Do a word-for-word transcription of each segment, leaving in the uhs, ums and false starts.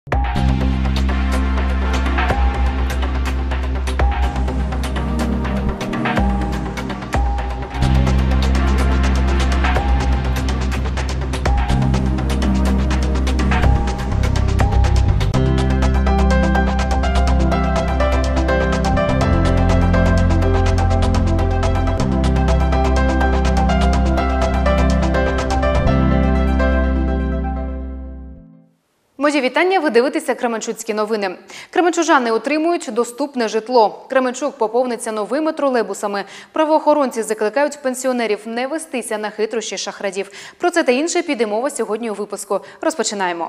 Мої вітання, ви дивитеся Кременчуцькі новини. Кременчужани отримують доступне житло. Кременчук поповниться новими тролейбусами. Правоохоронці закликають пенсіонерів не вестися на хитрощі шахрадів. Про це та інше піде мова сьогодні у випуску. Розпочинаємо.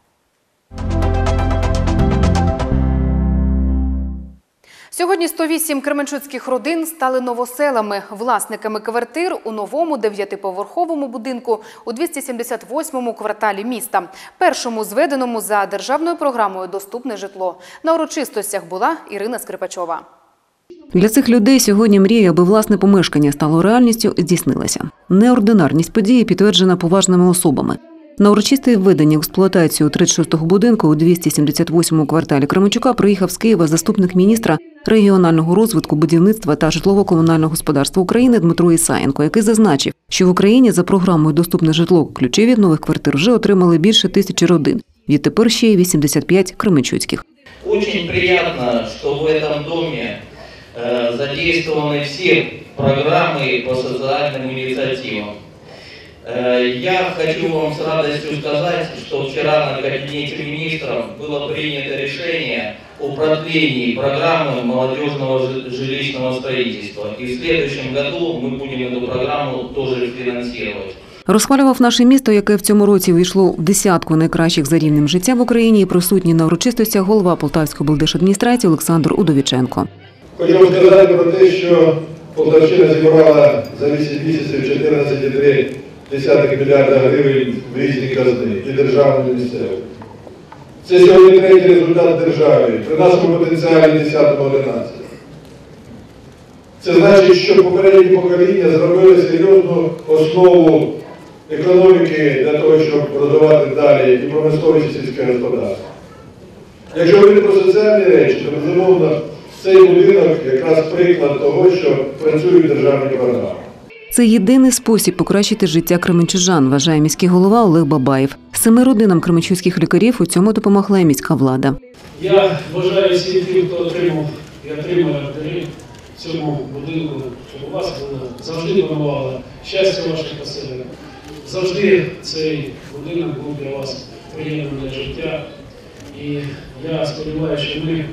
Сьогодні сто вісім кременчуцьких родин стали новоселами, власниками квартир у новому дев'ятиповерховому будинку у двісті сімдесят восьмому кварталі міста, першому зведеному за державною програмою «Доступне житло». На урочистостях була Ірина Скрипачова. Для цих людей сьогодні мрія, аби власне помешкання стало реальністю, здійснилася. Неординарність події підтверджена поважними особами. На урочисте введення в експлуатацію тридцять шостого будинку у двісті сімдесят восьмому кварталі Кременчука приїхав з Києва заступник міністра регіонального розвитку, будівництва та житлово-комунального господарства України Дмитро Ісаєнко, який зазначив, що в Україні за програмою «Доступне житло» ключі від нових квартир вже отримали більше тисячі родин. Відтепер ще й вісімдесят п'ять кременчуцьких. Дуже приємно, що в цьому домі задействованы всі программи по соціальним ініціативам. Я хочу вам с радостью сказать, что вчера на кабинете министров было принято решение о продлении программы молодежного жилищного строительства. И в следующем году мы будем эту программу тоже финансировать. Розхвалював наше місто, яке в цьому році увійшло в десятку найкращих за рівнем життя в Україні, і присутній на урочистостях голова Полтавської облдержадміністрації Олександр Удовіченко. Хочу сказати про те, що Полтавщина зібрала за вісім місяців чотирнадцять цілих три десятих мільярда гривень в різні казни, і державні, і місцеві. Це сьогодні третій результат держави, при нашому потенціалі десятому одинадцятому. Це значить, що попередні покоління зробили серйозну основу економіки для того, щоб розвивати далі і промисловість, і сільське господарство. Якщо говорити про соціальні речі, то, безумовно, цей будинок якраз приклад того, що працюють державні програми. Це єдиний спосіб покращити життя кременчужан, вважає міський голова Олег Бабаєв. Семи родинам кременчуцьких лікарів у цьому допомогла і міська влада. Я бажаю всім тим, хто отримав і отримує лікарі в цьому будинку, щоб у вас завжди панувало щастя ваших поселення. Завжди цей будинок був для вас приємним для життя. І я сподіваюся, що ми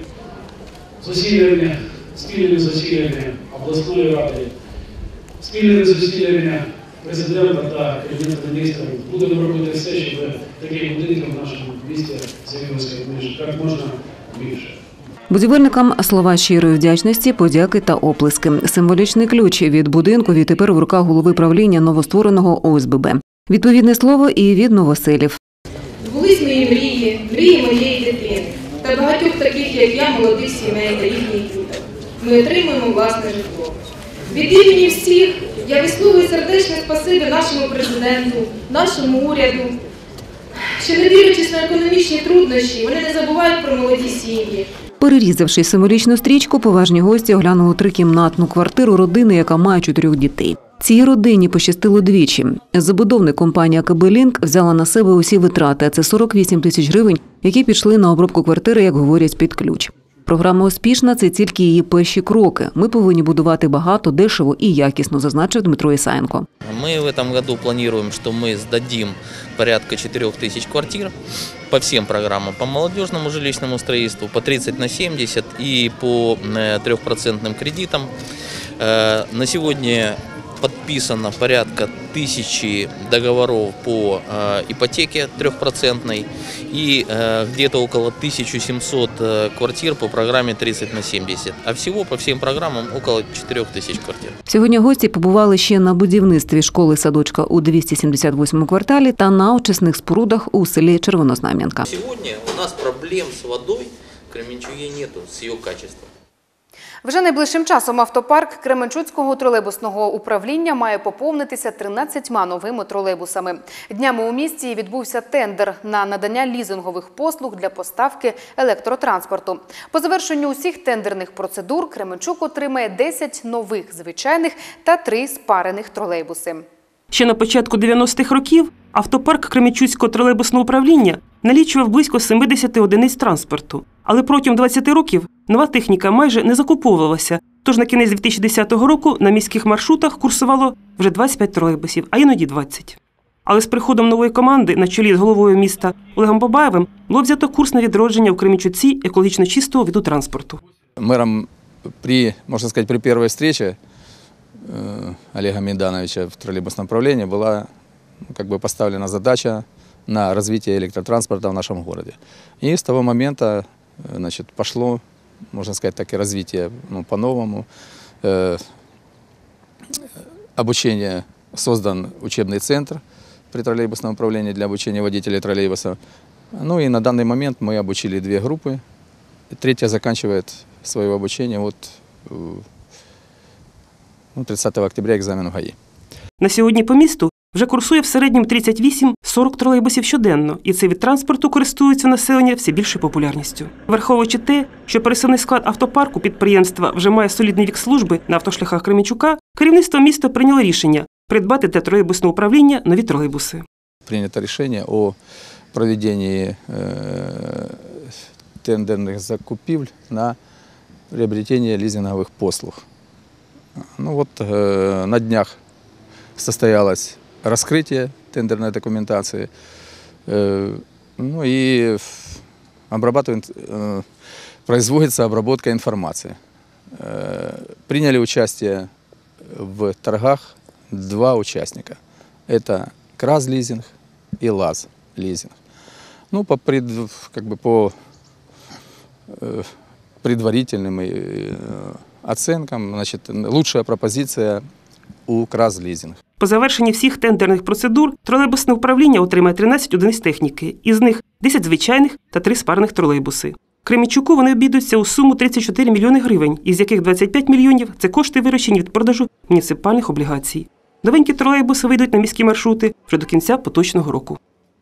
зусиллями, спільними зусиллями обласної ради, спільними зусиллями президента та Кабінету міністрів будемо робити все, щоб таких будинків в нашому місті з'явилося як можна більше. Будівельникам слова щирої вдячності, подяки та оплески. Символічний ключ від будинку відтепер в руках голови правління новоствореного О С Б Б. Відповідне слово і від новоселів. Збулись мої мрії, мрії моєї дитини та багатьох таких, як я, молодих сімей та їхніх діток. Ми отримуємо власне житло. Від імені всіх я висловлюю сердечне спасибі нашому президенту, нашому уряду, що не дивлячись на економічні труднощі, вони не забувають про молоді сім'ї. Перерізавши символічну стрічку, поважні гості оглянули трикімнатну квартиру родини, яка має чотирьох дітей. Цій родині пощастило двічі. Забудовник компанія К Б Лінк взяла на себе усі витрати, а це сорок вісім тисяч гривень, які пішли на обробку квартири, як говорять, під ключ. Програма успішна – це тільки її перші кроки. Ми повинні будувати багато, дешево і якісно, зазначив Дмитро Ісаєнко. Ми в цьому році плануємо, що ми здадим порядка чотирьох тисяч квартир по всім програмам, по молодіжному жилищному строительству, по тридцять на сімдесят і по трьохпроцентним кредитам. На сьогодні подписано порядка тысячи договоров по э, ипотеке трехпроцентной и э, где-то около тысячи семисот э, квартир по программе тридцять на сімдесят. А всего по всім програмам около чотирьох тисяч квартир. Сьогодні гості побували ще на будівництві школи-садочка у двісті сімдесят восьмому кварталі та на очисних спорудах у селі Червонознам'янка. Сьогодні у нас проблем з водою в Кременчугі нету, з її качеством. Вже найближчим часом автопарк Кременчуцького тролейбусного управління має поповнитися тринадцятьма новими тролейбусами. Днями у місті відбувся тендер на надання лізингових послуг для поставки електротранспорту. По завершенню усіх тендерних процедур Кременчук отримає десять нових звичайних та три спарених тролейбуси. Ще на початку дев'яностих років автопарк Кременчуцького тролейбусного управління налічував близько сімдесят одиниць транспорту. Але протягом двадцяти років нова техніка майже не закуповувалася, тож на кінець дві тисячі десятого року на міських маршрутах курсувало вже двадцять п'ять тролейбусів, а іноді двадцять. Але з приходом нової команди на чолі з головою міста Олегом Бабаєвим було взято курс на відродження в Кременчуці екологічно чистого виду транспорту. Мэром при, можно сказать, при первой встрече э, Олега Мейдановича в троллейбусном управлении была ну, как бы поставлена задача на развитие электротранспорта в нашем городе. И с того момента значит, пошло, можно сказать, так и развитие ну, по-новому. Э, обучение, создан учебный центр при троллейбусном управлении для обучения водителей троллейбуса. Ну и на данный момент мы обучили две группы. Третья заканчивает свое обучение вот ну, тридцятого октября экзамен в ГАИ. На сьогодні по місту вже курсує в середньому тридцять вісім - сорок тролейбусів щоденно, і цей вид транспорту користується населення все більшою популярністю. Враховуючи те, що пересувний склад автопарку підприємства вже має солідний вік служби на автошляхах Кременчука, керівництво міста прийняло рішення придбати для тролейбусного управління нові тролейбуси. Принято решение о проведении э, тендерных закупівель на приобретение лизинговых послуг. Ну вот э, на днях состоялось раскрытие тендерной документации, э, ну и обрабатывает, э, производится обработка информации. Э, приняли участие в торгах два участника. Это КРАЗ-лизинг и ЛАЗ-лизинг. Ну, по, пред, как бы по э, предварительным э, оценкам, значит, лучшая пропозиция у КРАЗ-лизинг. По завершенні всіх тендерних процедур тролейбусне управління отримає тринадцять одиниць техніки, із них десять звичайних та три спарених тролейбуси. Кременчуку вони обійдуться у суму тридцять чотири мільйони гривень, із яких двадцять п'ять мільйонів – це кошти, виручені від продажу муніципальних облігацій. Новенькі тролейбуси вийдуть на міські маршрути вже до кінця поточного року.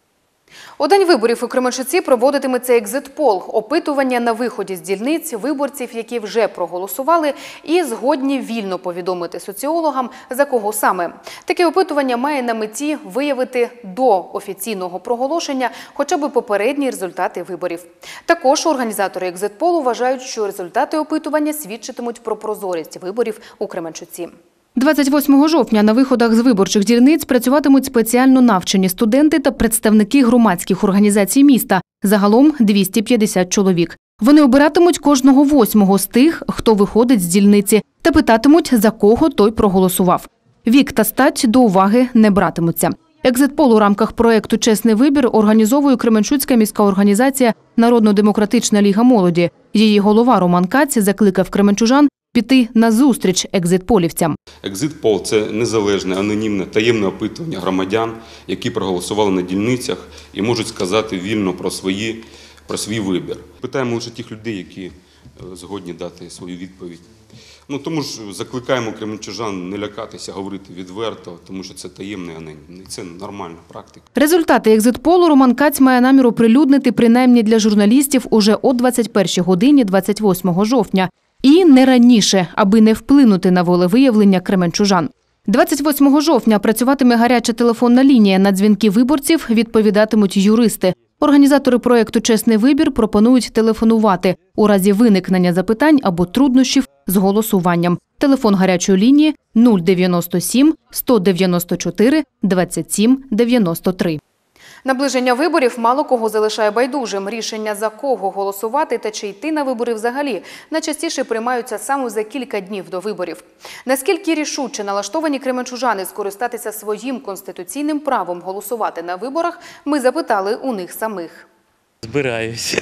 У день виборів у Кременчуці проводитиметься екзит-пол – опитування на виході з дільниць виборців, які вже проголосували і згодні вільно повідомити соціологам, за кого саме. Таке опитування має на меті виявити до офіційного проголошення хоча б попередні результати виборів. Також організатори екзит-полу вважають, що результати опитування свідчитимуть про прозорість виборів у Кременчуці. двадцять восьмого жовтня на виходах з виборчих дільниць працюватимуть спеціально навчені студенти та представники громадських організацій міста. Загалом двісті п'ятдесят чоловік. Вони обиратимуть кожного восьмого з тих, хто виходить з дільниці, та питатимуть, за кого той проголосував. Вік та стать до уваги не братимуться. Екзит-пол у рамках проєкту «Чесний вибір» організовує Кременчуцька міська організація «Народно-демократична ліга молоді». Її голова Роман Каць закликав кременчужан піти на зустріч екзит-полівцям. Екзит-пол – це незалежне, анонімне, таємне опитування громадян, які проголосували на дільницях і можуть сказати вільно про, свої, про свій вибір. Питаємо лише тих людей, які згодні дати свою відповідь. Ну, тому ж закликаємо кременчужан не лякатися, говорити відверто, тому що це таємне, анонімне. І це нормальна практика. Результати екзит-полу Роман Каць має намір оприлюднити принаймні для журналістів уже о двадцять першій годині двадцять восьмого жовтня. І не раніше, аби не вплинути на волевиявлення кременчужан. двадцять восьмого жовтня працюватиме гаряча телефонна лінія. На дзвінки виборців відповідатимуть юристи. Організатори проєкту «Чесний вибір» пропонують телефонувати у разі виникнення запитань або труднощів з голосуванням. Телефон гарячої лінії – нуль дев'яносто сім сто дев'яносто чотири двадцять сім дев'яносто три. Наближення виборів мало кого залишає байдужим. Рішення, за кого голосувати та чи йти на вибори взагалі, найчастіше приймаються саме за кілька днів до виборів. Наскільки рішуче налаштовані кременчужани скористатися своїм конституційним правом голосувати на виборах, ми запитали у них самих. Збираюся.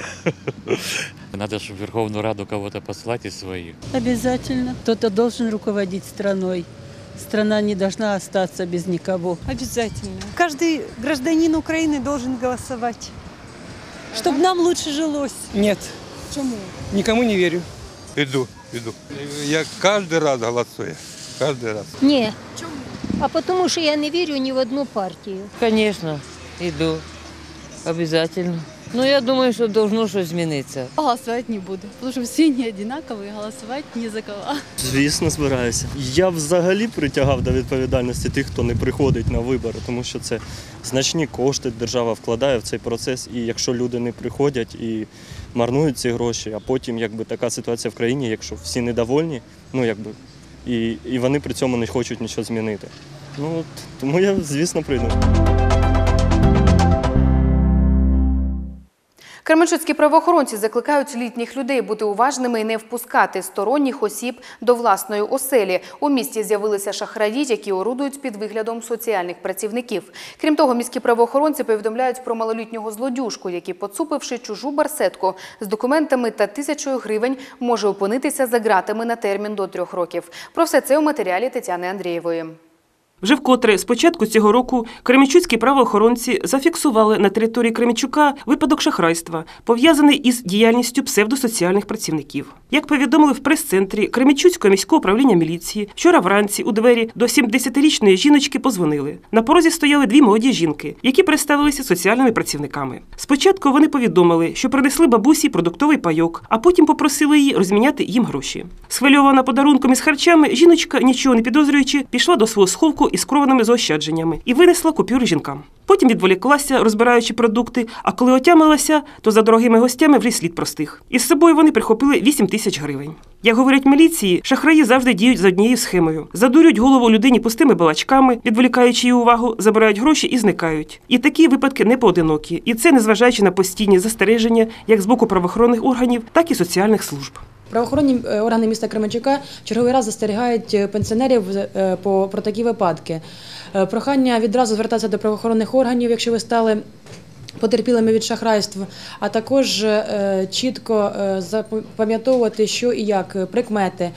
Надо, щоб в Верховну Раду кого-то послати із своїх. Обязательно. Кто-то должен руководить страной. Страна не должна остаться без никого. Обязательно. Каждый гражданин Украины должен голосовать, чтобы нам лучше жилось. Нет. Почему? Никому не верю. Іду, іду. Я кожен раз голосую. Кожен раз. Ні. Чому? А тому що я не вірю ні в одну партію. Звісно, йду. Обов'язково. Ну, я думаю, що должно щось змінитися. Голосувати не буду, тому що всі не однакові, голосувати ні за кого. Звісно, збираюся. Я взагалі притягав до відповідальності тих, хто не приходить на вибори, тому що це значні кошти держава вкладає в цей процес, і якщо люди не приходять і марнують ці гроші, а потім якби така ситуація в країні, якщо всі недовольні, ну якби і, і вони при цьому не хочуть нічого змінити. Ну от, тому я, звісно, прийду. Кременчуцькі правоохоронці закликають літніх людей бути уважними і не впускати сторонніх осіб до власної оселі. У місті з'явилися шахраї, які орудують під виглядом соціальних працівників. Крім того, міські правоохоронці повідомляють про малолітнього злодюжку, який, поцупивши чужу барсетку з документами та тисячою гривень, може опинитися за ґратами на термін до трьох років. Про все це у матеріалі Тетяни Андрієвої. Вже вкотре з початку цього року кременчуцькі правоохоронці зафіксували на території Кременчука випадок шахрайства, пов'язаний із діяльністю псевдосоціальних працівників. Як повідомили в прес-центрі Кременчуцького міського управління міліції, вчора вранці у двері до сімдесятирічної жіночки подзвонили. На порозі стояли дві молоді жінки, які представилися соціальними працівниками. Спочатку вони повідомили, що принесли бабусі продуктовий пайок, а потім попросили її розміняти їм гроші. Схвильована подарунком із харчами, жіночка, нічого не підозрюючи, пішла до свого сховку із скованими заощадженнями і винесла купюри жінкам. Потім відволіклася, розбираючи продукти, а коли отямилася, то за дорогими гостями вже й слід простих. Із собою вони прихопили вісім тисяч гривень. Як говорять міліції, шахраї завжди діють за однією схемою. Задурюють голову людині пустими балачками, відволікаючи її увагу, забирають гроші і зникають. І такі випадки не поодинокі. І це незважаючи на постійні застереження як з боку правоохоронних органів, так і соціальних служб. Правоохоронні органи міста Кременчука черговий раз застерігають пенсіонерів про такі випадки. Прохання відразу звертатися до правоохоронних органів, якщо ви стали потерпілими від шахрайств, а також чітко запам'ятовувати, що і як, прикмети.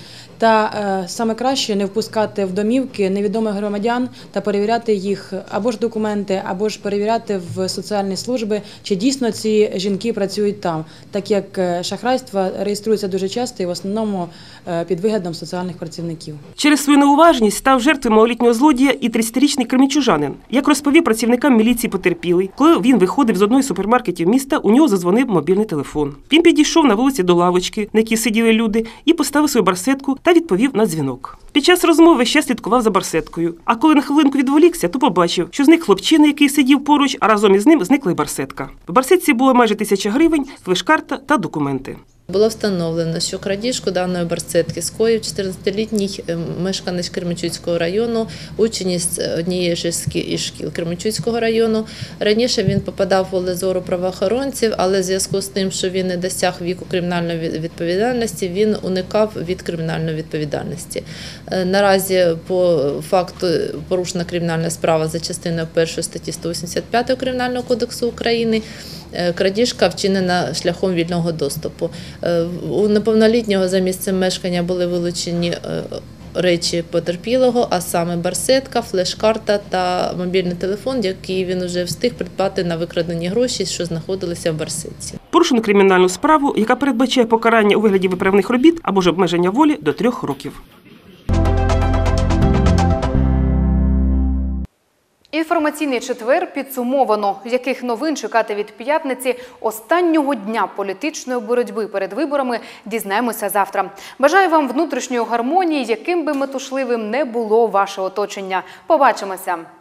Та саме краще не впускати в домівки невідомих громадян та перевіряти їх або ж документи, або ж перевіряти в соціальні служби, чи дійсно ці жінки працюють там, так як шахрайства реєструються дуже часто і в основному під виглядом соціальних працівників. Через свою неуважність став жертвою малолітнього злодія і тридцятирічний кременчужанин. Як розповів працівникам міліції потерпілий, коли він виходив з одного з супермаркетів міста, у нього задзвонив мобільний телефон. Він підійшов на вулиці до лавочки, на якій сиділи люди, і поставив свою барсетку та відповів на дзвінок. Під час розмови ще слідкував за барсеткою, а коли на хвилинку відволікся, то побачив, що зник хлопчина, який сидів поруч, а разом із ним зникла й барсетка. В барсетці було майже тисяча гривень, флеш-карта та документи. Було встановлено, що крадіжку даної барсетки скоїв чотирнадцятилітній мешканець Кременчуцького району, учень із однієї із шкіл Кременчуцького району. Раніше він попадав в поле зору правоохоронців, але в зв'язку з тим, що він не досяг віку кримінальної відповідальності, він уникав від кримінальної відповідальності. Наразі по факту порушена кримінальна справа за частиною першої статті сто вісімдесят п'ять Кримінального кодексу України. Крадіжка вчинена шляхом вільного доступу. У неповнолітнього за місцем мешкання були вилучені речі потерпілого, а саме барсетка, флеш-карта та мобільний телефон, який він вже встиг придбати на викрадені гроші, що знаходилися в барсетці. Порушено кримінальну справу, яка передбачає покарання у вигляді виправних робіт або ж обмеження волі до трьох років. Інформаційний четвер підсумовано. Яких новин чекати від п'ятниці останнього дня політичної боротьби перед виборами, дізнаємося завтра. Бажаю вам внутрішньої гармонії, яким би метушливим не було ваше оточення. Побачимося!